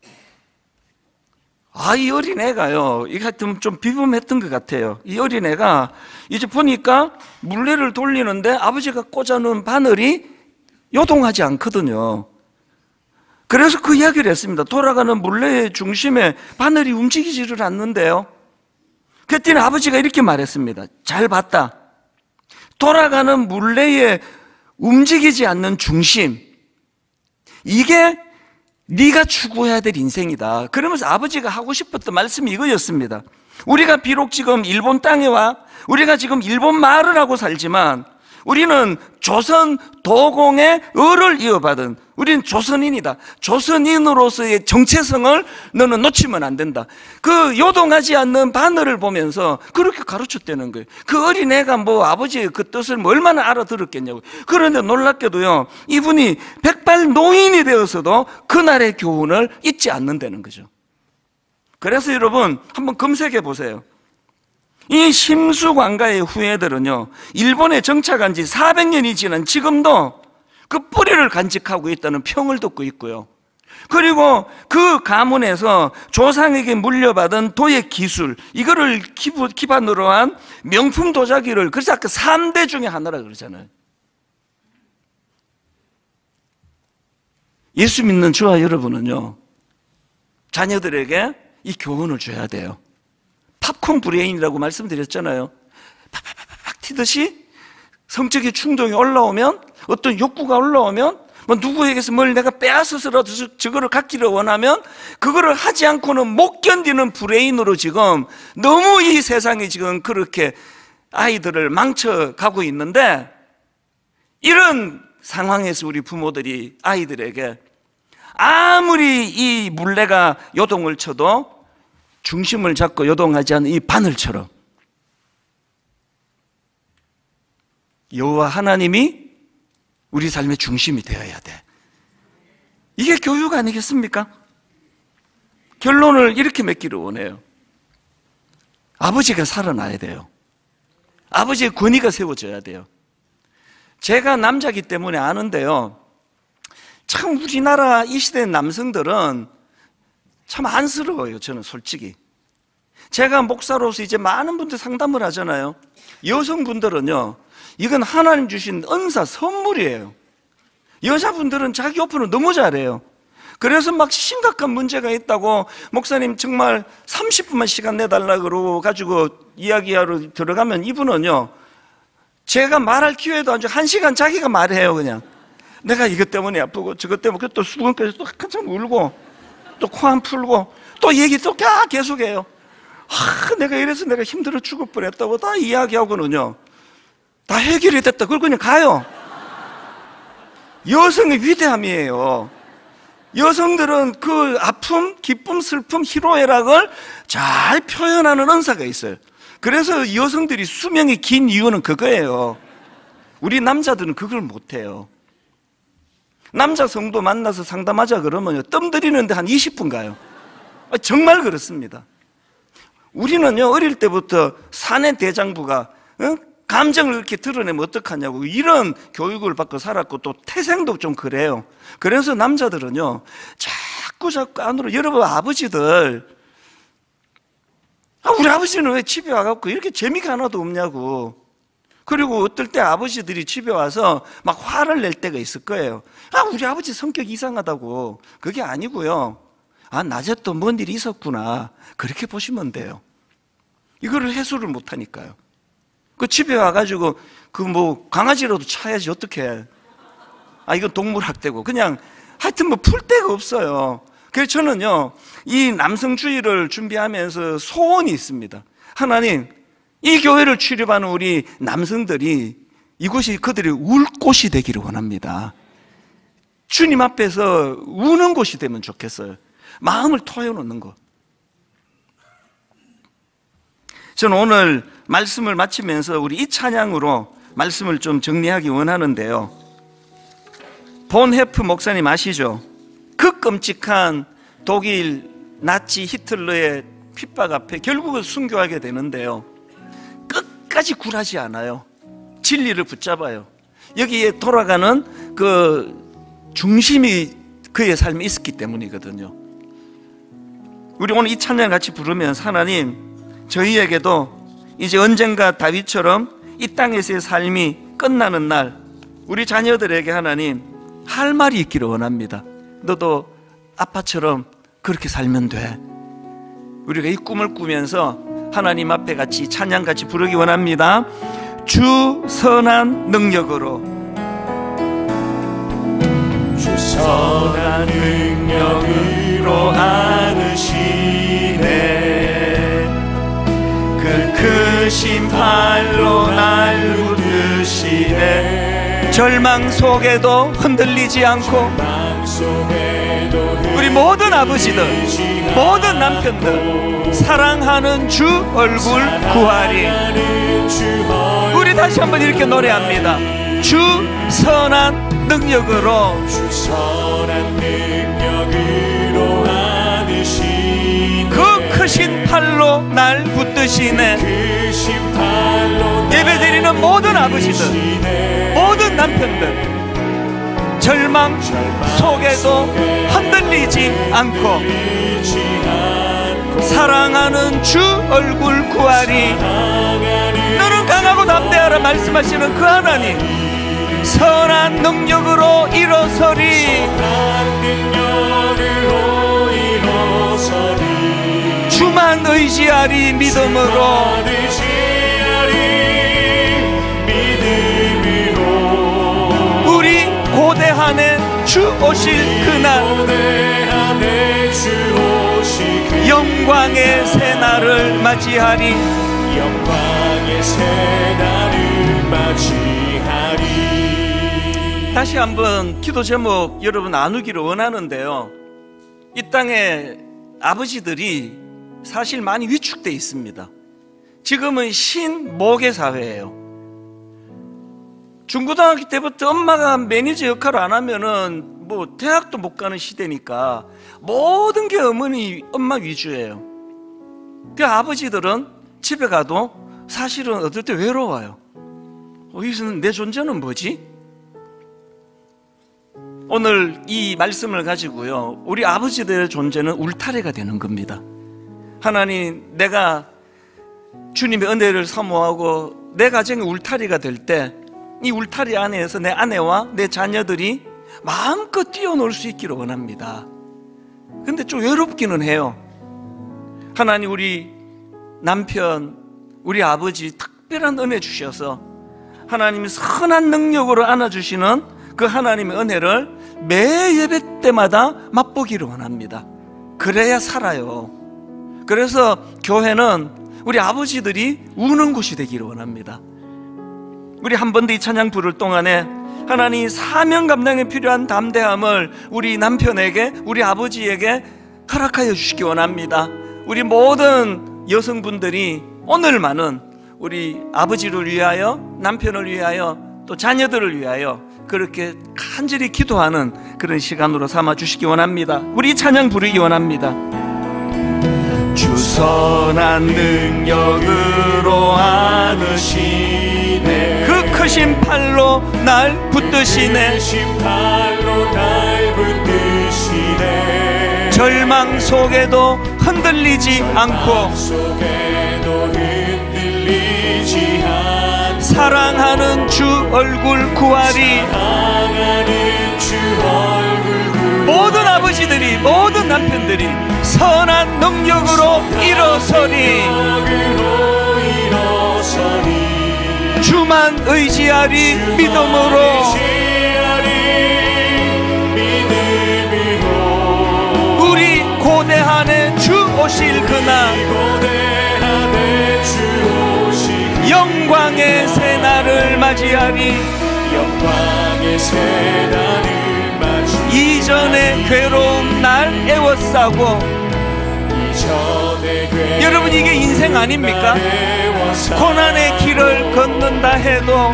아, 이 어린애가요, 이게 좀, 좀 비범했던 것 같아요. 이 어린애가 이제 보니까 물레를 돌리는데 아버지가 꽂아놓은 바늘이 요동하지 않거든요. 그래서 그 이야기를 했습니다. 돌아가는 물레의 중심에 바늘이 움직이지를 않는데요. 그랬더니 아버지가 이렇게 말했습니다. 잘 봤다. 돌아가는 물레에 움직이지 않는 중심, 이게 네가 추구해야 될 인생이다. 그러면서 아버지가 하고 싶었던 말씀이 이거였습니다. 우리가 비록 지금 일본 땅에 와 우리가 지금 일본 말을 하고 살지만 우리는 조선 도공의 을을 이어받은, 우리는 조선인이다. 조선인으로서의 정체성을 너는 놓치면 안 된다. 그 요동하지 않는 바늘을 보면서 그렇게 가르쳤다는 거예요. 그 어린애가 뭐 아버지의 그 뜻을 뭐 얼마나 알아들었겠냐고. 그런데 놀랍게도요, 이분이 백발 노인이 되어서도 그날의 교훈을 잊지 않는다는 거죠. 그래서 여러분 한번 검색해 보세요. 이 심수관가의 후예들은요, 일본에 정착한 지 사백 년이 지난 지금도 그 뿌리를 간직하고 있다는 평을 듣고 있고요. 그리고 그 가문에서 조상에게 물려받은 도예 기술, 이거를 기반으로 한 명품 도자기를, 그래서 아까 삼 대 중에 하나라 그러잖아요. 예수 믿는 저와 여러분은요, 자녀들에게 이 교훈을 줘야 돼요. 팝콘 브레인이라고 말씀드렸잖아요. 팍팍팍 튀듯이 성적인 충동이 올라오면, 어떤 욕구가 올라오면, 뭐 누구에게서 뭘 내가 빼앗아서라도 저거를 갖기를 원하면 그거를 하지 않고는 못 견디는 브레인으로 지금 너무 이 세상이 지금 그렇게 아이들을 망쳐가고 있는데, 이런 상황에서 우리 부모들이 아이들에게 아무리 이 물레가 요동을 쳐도 중심을 잡고 요동하지 않는 이 바늘처럼 여호와 하나님이 우리 삶의 중심이 되어야 돼. 이게 교육 아니겠습니까? 결론을 이렇게 맺기를 원해요. 아버지가 살아나야 돼요. 아버지의 권위가 세워져야 돼요. 제가 남자기 때문에 아는데요, 참 우리나라 이 시대 남성들은 참 안쓰러워요. 저는 솔직히 제가 목사로서 이제 많은 분들 상담을 하잖아요. 여성분들은요, 이건 하나님 주신 은사, 선물이에요. 여자분들은 자기 오픈을 너무 잘해요. 그래서 막 심각한 문제가 있다고 목사님 정말 삼십 분만 시간 내달라 그러고 가지고 이야기하러 들어가면 이분은요, 제가 말할 기회도 안 줘. 한 시간 자기가 말해요. 그냥 내가 이것 때문에 아프고 저것 때문에, 또 수건까지 또 한참 울고 또 코 안 풀고 또 얘기 또 계속해요. 아, 내가 이래서 내가 힘들어 죽을 뻔했다고 다 이야기하고는요, 다 해결이 됐다. 그걸 그냥 가요. 여성의 위대함이에요. 여성들은 그 아픔, 기쁨, 슬픔, 희로애락을 잘 표현하는 은사가 있어요. 그래서 여성들이 수명이 긴 이유는 그거예요. 우리 남자들은 그걸 못해요. 남자 성도 만나서 상담하자 그러면요, 뜸 들이는데 한 이십 분 가요. 정말 그렇습니다. 우리는요, 어릴 때부터 사내 대장부가 어? 감정을 이렇게 드러내면 어떡하냐고 이런 교육을 받고 살았고, 또 태생도 좀 그래요. 그래서 남자들은요, 자꾸 자꾸 안으로, 여러분 아버지들, 아, 우리 아버지는 왜 집에 와갖고 이렇게 재미가 하나도 없냐고. 그리고 어떨 때 아버지들이 집에 와서 막 화를 낼 때가 있을 거예요. 아, 우리 아버지 성격 이상하다고. 그게 아니고요, 아, 낮에 또 뭔 일이 있었구나, 그렇게 보시면 돼요. 이거를 해소를 못하니까요. 그 집에 와가지고 그 뭐 강아지라도 차야지 어떡해. 아, 이건 동물학대고. 그냥 하여튼 뭐 풀 데가 없어요. 그래서 저는요, 이 남성주의를 준비하면서 소원이 있습니다. 하나님, 이 교회를 출입하는 우리 남성들이 이곳이 그들이 울 곳이 되기를 원합니다. 주님 앞에서 우는 곳이 되면 좋겠어요. 마음을 토해놓는 것. 저는 오늘 말씀을 마치면서 우리 이 찬양으로 말씀을 좀 정리하기 원하는데요, 본헤프 목사님 아시죠? 그 끔찍한 독일 나치 히틀러의 핍박 앞에 결국은 순교하게 되는데요, 끝까지 굴하지 않아요. 진리를 붙잡아요. 여기에 돌아가는 그 중심이 그의 삶에 있었기 때문이거든요. 우리 오늘 이 찬양 같이 부르면서, 하나님, 저희에게도 이제 언젠가 다윗처럼 이 땅에서의 삶이 끝나는 날, 우리 자녀들에게 하나님 할 말이 있기를 원합니다. 너도 아빠처럼 그렇게 살면 돼. 우리가 이 꿈을 꾸면서 하나님 앞에 같이 찬양같이 부르기 원합니다. 주 선한 능력으로, 주 선한 능력으로 안으시네. 그 크신 팔로 날 붙드시네. 절망 속에도 흔들리지 않고, 우리 모든 아버지들, 모든 남편들, 사랑하는 주 얼굴 구하리. 우리 다시 한번 이렇게 노래합니다. 주 선한 능력으로, 주 선한 능력으로 안으시네. 그 크신 팔로 날 붙드시네. 예배드리는 모든 아버지들, 모든 남편들, 절망 속에도 흔들리지 않고 사랑하는 주 얼굴 구하리. 너는 강하고 담대하라 말씀하시는 그 하나님, 선한 능력으로 일어서리. 주만 의지하리 믿음으로. 우리 고대한에 주 오실 그날, 영광의 새날을 맞이하리. 영광의 새날을 맞이하리. 다시 한번 기도 제목 여러분 나누기를 원하는데요, 이 땅에 아버지들이 사실 많이 위축되어 있습니다. 지금은 신모계 사회예요. 중고등학교 때부터 엄마가 매니저 역할을 안 하면은 뭐 대학도 못 가는 시대니까 모든 게 어머니, 엄마 위주예요. 그 아버지들은 집에 가도 사실은 어떨 때 외로워요. 여기서는 내 존재는 뭐지? 오늘 이 말씀을 가지고요, 우리 아버지들의 존재는 울타리가 되는 겁니다. 하나님, 내가 주님의 은혜를 사모하고 내 가정의 울타리가 될 때 이 울타리 안에서 내 아내와 내 자녀들이 마음껏 뛰어놀 수 있기를 원합니다. 근데 좀 외롭기는 해요. 하나님, 우리 남편, 우리 아버지 특별한 은혜 주셔서 하나님이 선한 능력으로 안아주시는 그 하나님의 은혜를 매 예배 때마다 맛보기를 원합니다. 그래야 살아요. 그래서 교회는 우리 아버지들이 우는 곳이 되기를 원합니다. 우리 한 번 더 이 찬양 부를 동안에 하나님, 사명 감당에 필요한 담대함을 우리 남편에게, 우리 아버지에게 허락하여 주시기 원합니다. 우리 모든 여성분들이 오늘만은 우리 아버지를 위하여, 남편을 위하여, 또 자녀들을 위하여 그렇게 간절히 기도하는 그런 시간으로 삼아 주시기 원합니다. 우리 찬양 부르기 원합니다. 주 선한 능력으로 안으시네. 그 크신 팔로 날 붙드시네. 절망 속에도 흔들리지 않고 사랑하는 주 얼굴 구하리. 모든 아버지들이, 모든 남편들이 선한 능력으로 일어서리. 주만 의지하리 믿음으로. 우리 고대한에 주 오실 그날, 영광의 새날을 맞이하리. 영광의 새날을 맞이하리. 이전의 괴로움 날 애워싸고. 여러분, 이게 인생 아닙니까? 고난의 길을 걷는다 해도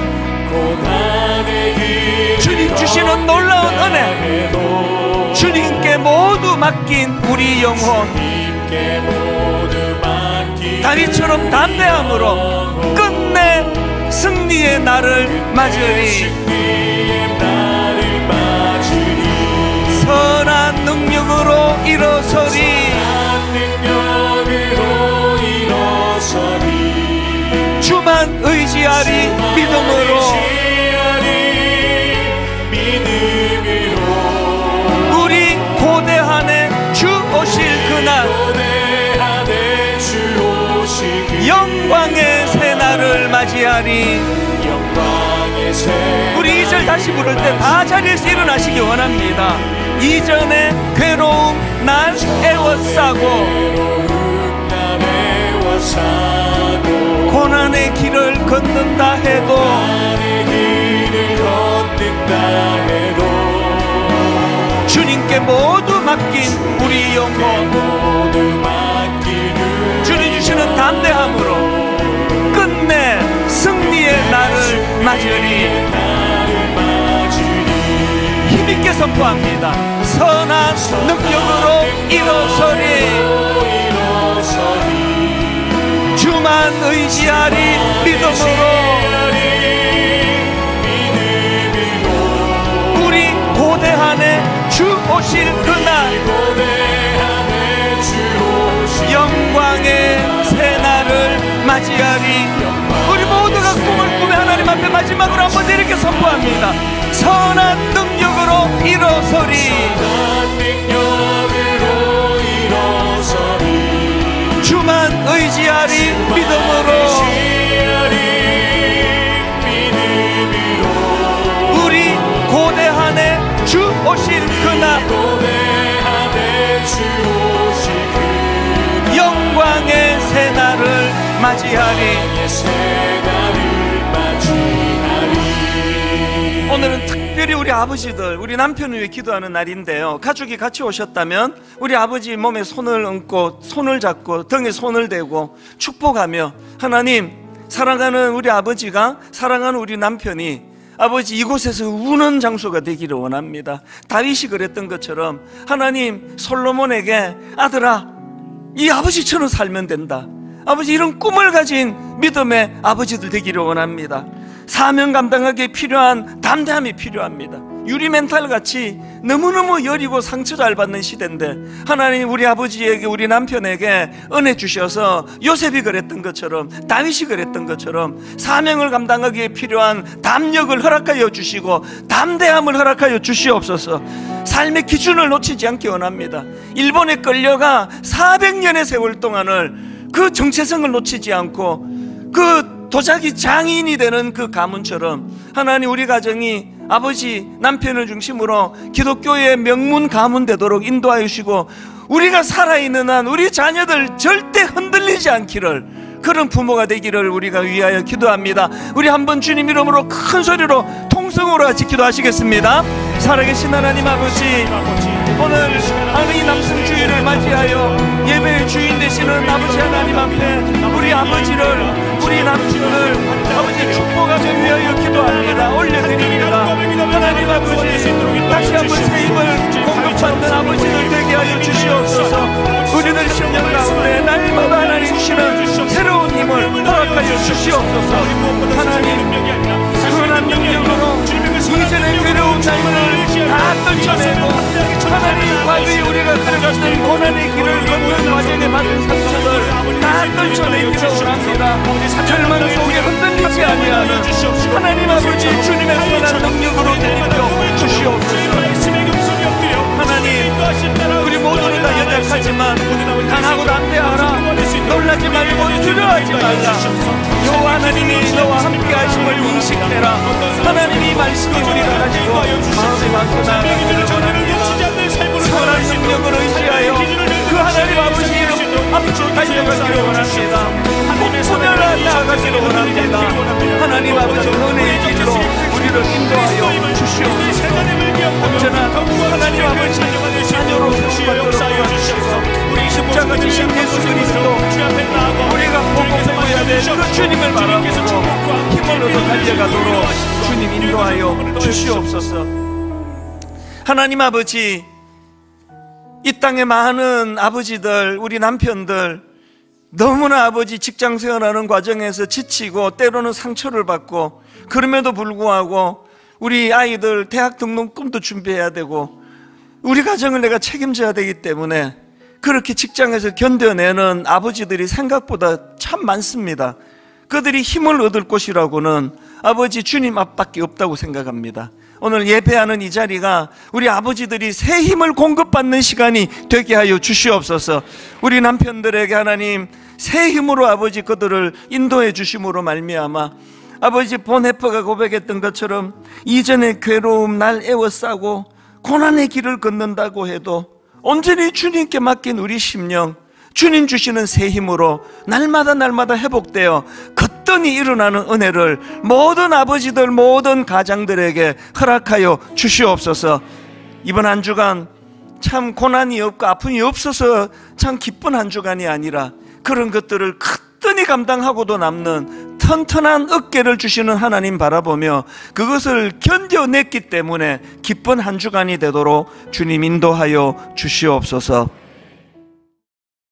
주님 주시는 놀라운 은혜, 주님께 모두 맡긴 우리 영혼, 다윗처럼 담대함으로 끝내 승리의 날을 맞으리. 선한 능력으로 일어서리. 주만 의지하리 믿음으로. 우리 고대한에 주 오실 그날, 영광의 새날을 맞이하리. 우리 이 절 다시 부를 때 다 자리에서 일어나시기 원합니다. 이전에 괴로움 날 애워싸고 고난의 길을 걷는다 해도 주님께 모두 맡긴 우리 영혼, 주님 주시는 담대함으로 끝내 승리의 날을 맞으리. 힘있게 선포합니다. 선한 능력으로 일어서리. 주만 의지하리 믿음으로. 우리 고대한에 주 오실 그날, 영광의 새날을 맞이하리. 우리 모두가 꿈을 꾸며 하나님 앞에 마지막으로 한번 이렇게 선포합니다. 선한 능력으로 일어서리. 주만 의지하리 믿음으로. 우리 고대한에 주 오실 그날, 영광의 새날을 맞이하리. 오늘은 특별히 우리 아버지들, 우리 남편을 위해 기도하는 날인데요, 가족이 같이 오셨다면 우리 아버지 몸에 손을 얹고 손을 잡고 등에 손을 대고 축복하며, 하나님, 사랑하는 우리 아버지가, 사랑하는 우리 남편이 아버지 이곳에서 우는 장소가 되기를 원합니다. 다윗이 그랬던 것처럼 하나님, 솔로몬에게 아들아, 이 아버지처럼 살면 된다, 아버지 이런 꿈을 가진 믿음의 아버지들 되기를 원합니다. 사명 감당하기에 필요한 담대함이 필요합니다. 유리 멘탈 같이 너무너무 여리고 상처 잘 받는 시대인데, 하나님 우리 아버지에게, 우리 남편에게 은혜 주셔서 요셉이 그랬던 것처럼, 다윗이 그랬던 것처럼 사명을 감당하기에 필요한 담력을 허락하여 주시고 담대함을 허락하여 주시옵소서. 삶의 기준을 놓치지 않기 원합니다. 일본에 끌려가 사백 년의 세월 동안을 그 정체성을 놓치지 않고 그 도자기 장인이 되는 그 가문처럼, 하나님 우리 가정이 아버지, 남편을 중심으로 기독교의 명문 가문 되도록 인도하여 주시고, 우리가 살아있는 한 우리 자녀들 절대 흔들리지 않기를, 그런 부모가 되기를 우리가 위하여 기도합니다. 우리 한번 주님 이름으로 큰 소리로 통성으로 같이 기도하시겠습니다. 살아계신 하나님 아버지, 오늘 하늘이 남성 주일을 맞이하여 예배의 주인 되시는 아버지 하나님 앞에 우리 아버지를, 우리 남편을 아버지 축복하며 위하여 기도합니다. 올려드립니다. 하나님 아버지, 다시 한번 새 힘을 공급받는 아버지들 되게 하여 주시옵소서. 우리들 십년 가운데 날마다 하나님 주시는 새로운 힘을 허락하여 주시옵소서. 하나님, 선한 능력으로 이전의 괴로운 날들을 다 떨쳐내고, 하나님 과거에 우리가 걸어갔던 고난의 길을 걷는 과정에 받은 상처들 다 떨쳐내기를 원합니다. 절망 속에 흔들리지 아니하는 하나님 아버지, 주님의 선한 능력으로 대입혀 주시옵소서. 하나님, 우리 모두는 다 연약하지만 강하고 담대하라. 놀라지 말고 두려워하지 말라. 여호와 하나님이 너와 함께 하심을 인식해라. 하나님이 말씀이 우리가 가지고 마음에 맞고 나아가기를 원합니다. 선한 능력을 의지하여 그 하나님 아버지 이름 앞으로 달려가기를 원합니다. 소멸하 나아가기를 원합니다. 하나님 아버지 은혜의 길로 우리를 인도하여 주시옵소서. 언제나 하나님 아버지 자녀로 세움받도록 도와주시고, 우리 십자가 지신 예수 그리스도 우리가 보고 배워야 될 그 주님을 바라보고 힘을 얻어 달려가도록 주님 인도하여 주시옵소서. 하나님 아버지, 이 땅에 많은 아버지들, 우리 남편들 너무나 아버지 직장 생활하는 과정에서 지치고 때로는 상처를 받고, 그럼에도 불구하고 우리 아이들 대학 등록 꿈도 준비해야 되고 우리 가정을 내가 책임져야 되기 때문에 그렇게 직장에서 견뎌내는 아버지들이 생각보다 참 많습니다. 그들이 힘을 얻을 곳이라고는 아버지 주님 앞밖에 없다고 생각합니다. 오늘 예배하는 이 자리가 우리 아버지들이 새 힘을 공급받는 시간이 되게 하여 주시옵소서. 우리 남편들에게 하나님 새 힘으로 아버지 그들을 인도해 주심으로 말미암아 아버지 보네퍼가 고백했던 것처럼 이전의 괴로움 날 애워싸고 고난의 길을 걷는다고 해도 온전히 주님께 맡긴 우리 심령, 주님 주시는 새 힘으로 날마다 날마다 회복되어 거뜬히 일어나는 은혜를 모든 아버지들, 모든 가장들에게 허락하여 주시옵소서. 이번 한 주간 참 고난이 없고 아픔이 없어서 참 기쁜 한 주간이 아니라 그런 것들을 거뜬히 감당하고도 남는 튼튼한 어깨를 주시는 하나님 바라보며 그것을 견뎌냈기 때문에 기쁜 한 주간이 되도록 주님 인도하여 주시옵소서.